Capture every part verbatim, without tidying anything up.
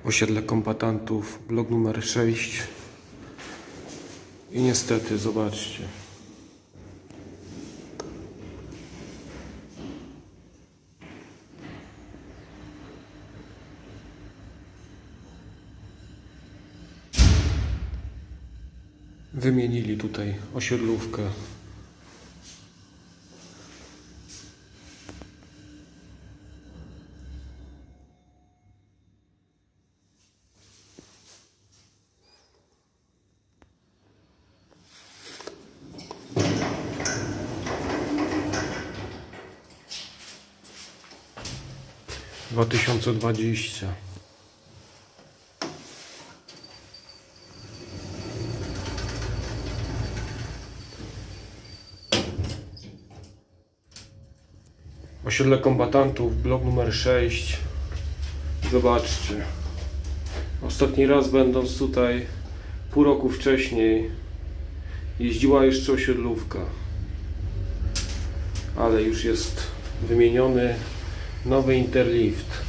Osiedle kombatantów, blok numer sześć. I niestety, zobaczcie. Wymienili tutaj osiedlówkę. dwa tysiące dwadzieścia. Osiedle kombatantów, blok numer sześć. Zobaczcie. Ostatni raz będąc tutaj pół roku wcześniej jeździła jeszcze osiedlówka. Ale już jest wymieniony nowy Interlift.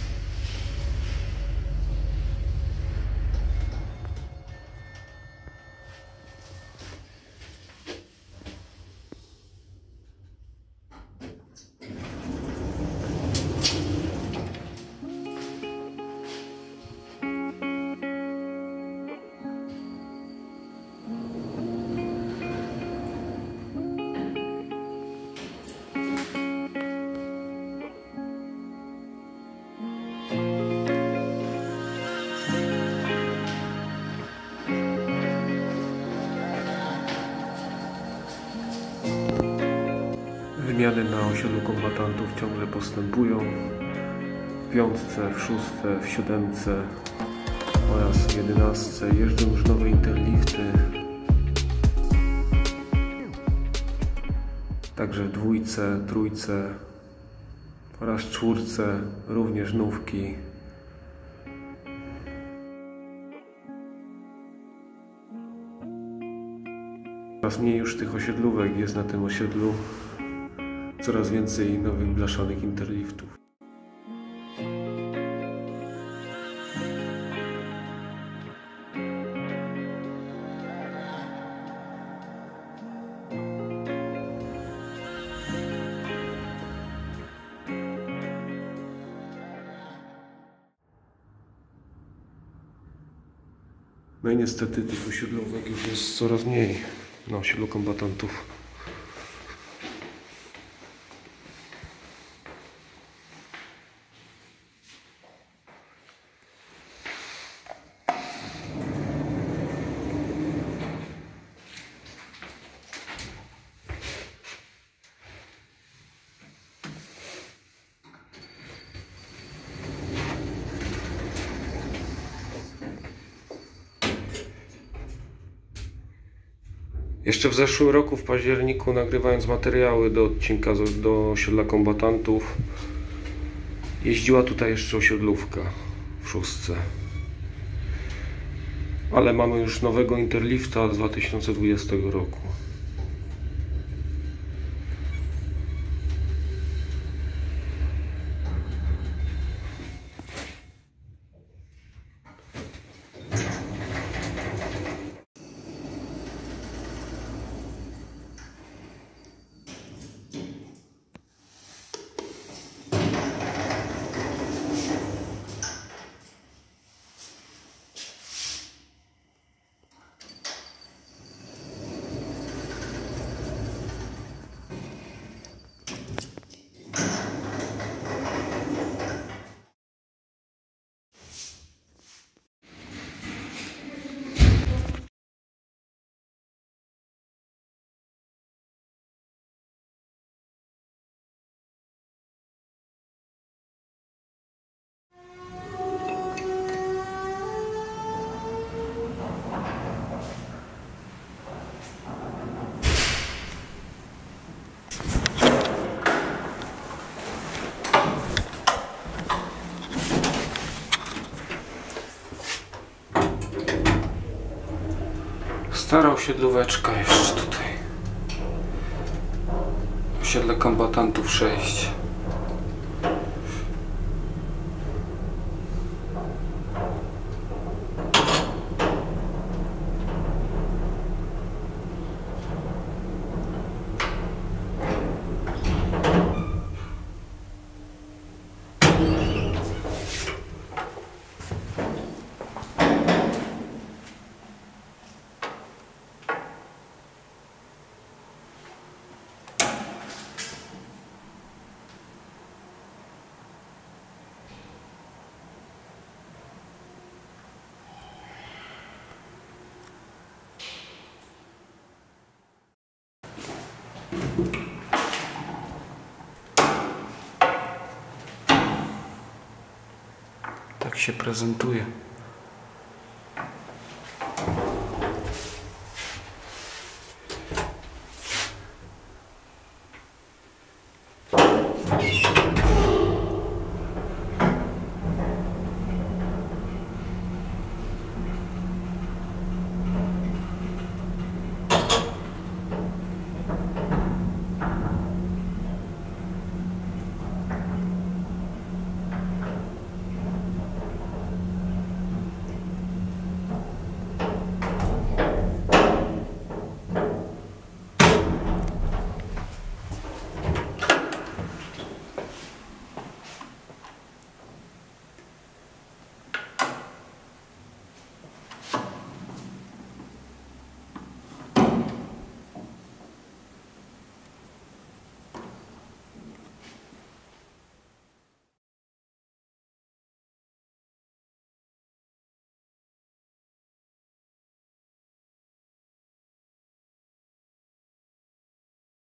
Wymiany na osiedlu kombatantów ciągle postępują. W piątce, w szóstce, w siódemce oraz w jedenastce jeżdżą już nowe Interlifty. Także w dwójce, trójce oraz czwórce również nówki. Coraz mniej już tych osiedlówek jest na tym osiedlu. Coraz więcej nowych blaszanych Interliftów. No i niestety tych osiedlówek już jest coraz mniej na osiedlu kombatantów. Jeszcze w zeszłym roku, w październiku, nagrywając materiały do odcinka do osiedla kombatantów, jeździła tutaj jeszcze osiedlówka w szóstce. Ale mamy już nowego Interlifta z dwa tysiące dwudziestego roku. Stara osiedlóweczka jeszcze tutaj. Osiedle kombatantów sześć. tak się prezentuje.